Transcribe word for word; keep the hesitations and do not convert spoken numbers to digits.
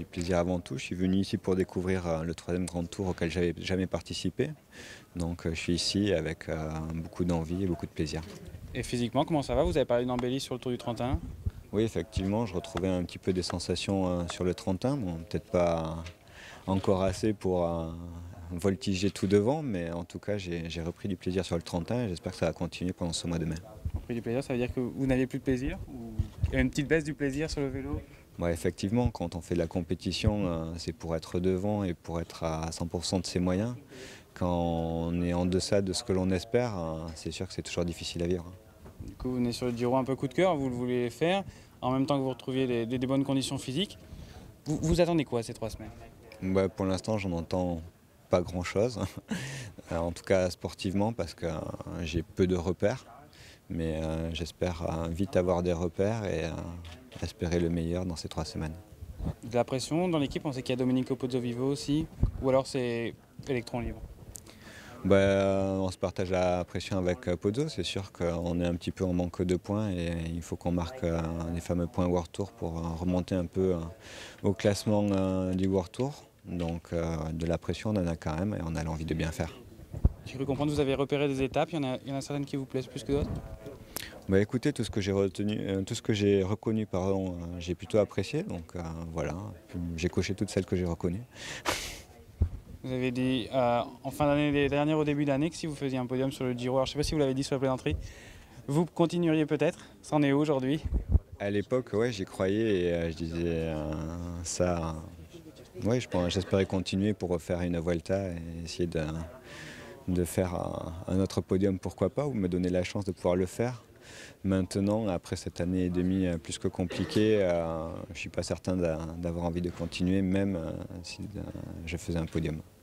plaisir avant tout. Je suis venu ici pour découvrir le troisième Grand Tour auquel j'avais jamais participé. Donc je suis ici avec euh, beaucoup d'envie et beaucoup de plaisir. Et physiquement, comment ça va? Vous avez parlé d'embellie sur le Tour du trente et un. Oui, effectivement, je retrouvais un petit peu des sensations euh, sur le trente et un. Bon, peut-être pas encore assez pour euh, voltiger tout devant, mais en tout cas, j'ai repris du plaisir sur le trente et un et j'espère que ça va continuer pendant ce mois de mai. Repris du plaisir, ça veut dire que vous n'avez plus de plaisir? Ou il y a une petite baisse du plaisir sur le vélo? Ouais, effectivement, quand on fait de la compétition, euh, c'est pour être devant et pour être à cent pour cent de ses moyens. Quand on est en deçà de ce que l'on espère, euh, c'est sûr que c'est toujours difficile à vivre. Du coup, vous venez sur le Giro un peu coup de cœur, vous le voulez faire, en même temps que vous retrouviez des, des- des bonnes conditions physiques. Vous, vous attendez quoi ces trois semaines? Bah, pour l'instant, j'en entends pas grand-chose, en tout cas sportivement, parce que euh, j'ai peu de repères. Mais euh, j'espère euh, vite avoir des repères et euh, espérer le meilleur dans ces trois semaines. De la pression dans l'équipe, on sait qu'il y a Domenico Pozzovivo aussi, ou alors c'est électron libre. Bah, euh, on se partage la pression avec euh, Pozzo, c'est sûr qu'on est un petit peu en manque de points et il faut qu'on marque euh, les fameux points World Tour pour euh, remonter un peu euh, au classement euh, du World Tour. Donc euh, de la pression on en a quand même et on a l'envie de bien faire. J'ai cru comprendre que vous avez repéré des étapes, il y en a, il y en a certaines qui vous plaisent plus que d'autres? Bah, écoutez, tout ce que j'ai retenu, euh, tout ce que j'ai reconnu, pardon, euh, j'ai plutôt apprécié. Donc euh, voilà, j'ai coché toutes celles que j'ai reconnues. Vous avez dit euh, en fin d'année dernière, au début d'année, que si vous faisiez un podium sur le Giro, alors je ne sais pas si vous l'avez dit sur la plaisanterie, vous continueriez peut-être. C'en est où aujourd'hui? À l'époque, ouais, j'y croyais et euh, je disais euh, ça. Ouais, je pense- j'espérais continuer pour refaire une Vuelta et essayer de, de faire un, un autre podium, pourquoi pas, ou me donner la chance de pouvoir le faire. Maintenant, après cette année et demie euh, plus que compliquée, euh, je ne suis pas certain d'a- d'avoir envie de continuer, même euh, si euh, je faisais un podium.